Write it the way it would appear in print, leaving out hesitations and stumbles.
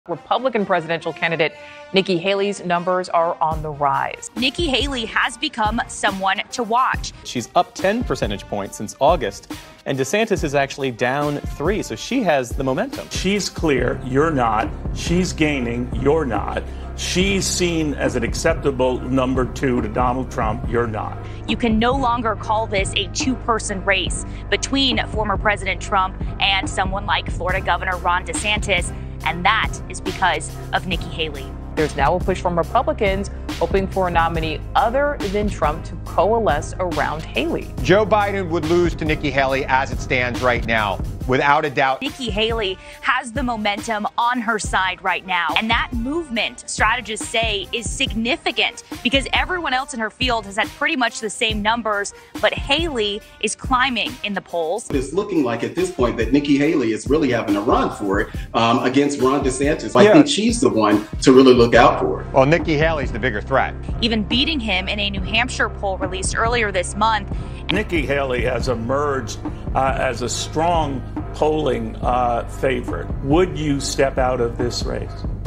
Republican presidential candidate Nikki Haley's numbers are on the rise. Nikki Haley has become someone to watch. She's up 10 percentage points since August, and DeSantis is actually down 3, so she has the momentum. She's clear, you're not. She's gaining, you're not. She's seen as an acceptable number 2 to Donald Trump, you're not. You can no longer call this a two-person race between former President Trump and someone like Florida Governor Ron DeSantis, and that is because of Nikki Haley. There's now a push from Republicans hoping for a nominee other than Trump to coalesce around Haley. Joe Biden would lose to Nikki Haley as it stands right now, without a doubt. Nikki Haley has the momentum on her side right now. And that movement, strategists say, is significant because everyone else in her field has had pretty much the same numbers, but Haley is climbing in the polls. It's looking like at this point that Nikki Haley is really having a run for it against Ron DeSantis. I think she's the one to really look out for. Well, Nikki Haley's the bigger threat. Even beating him in a New Hampshire poll released earlier this month. Nikki Haley has emerged as a strong polling favorite. Would you step out of this race?